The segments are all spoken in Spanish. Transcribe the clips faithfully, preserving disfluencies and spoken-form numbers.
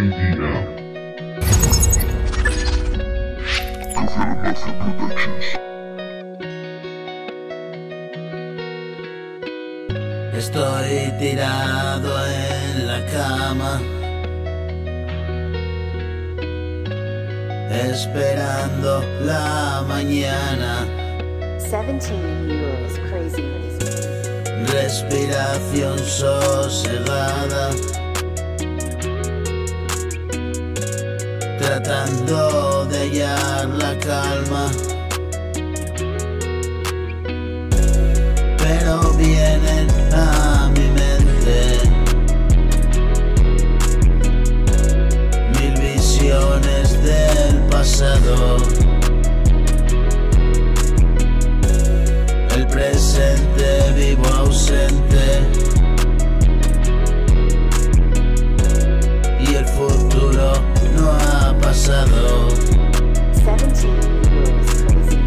Argentina. Café Mafia Productions. Estoy tirado en la cama, esperando la mañana. seventeen euros, crazy. Respiración sosegada, tratando de hallar la calma, pero vienen a mi mente mil visiones del pasado. El presente vivo ausente y el futuro no ha pasado. seventeen euros, crazy.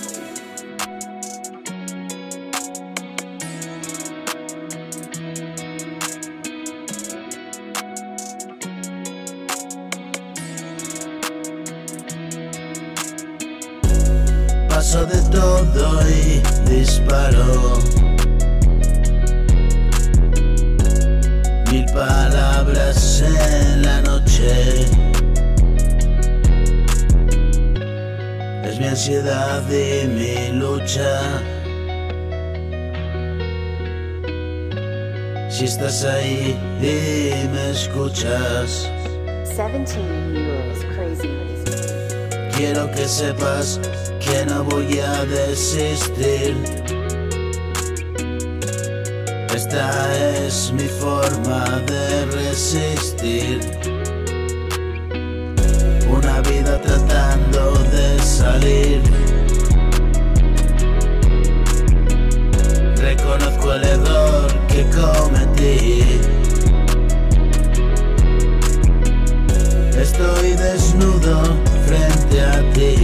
Paso de todo y disparo mil palabras en la noche. Es mi ansiedad y mi lucha. Si estás ahí y me escuchas, seventeen euros, crazy. quiero que sepas que no voy a desistir. Esta es mi forma de resistir. Una vida tratando de salir. Reconozco el error que cometí. Estoy desnudo frente a ti.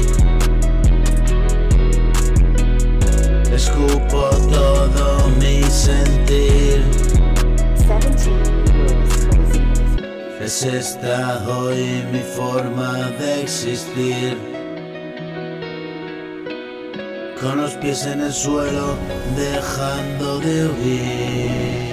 Escupo todo mi sentir. seventeen euros, crazy. Es esta hoy mi forma de existir. Con los pies en el suelo, dejando de huir.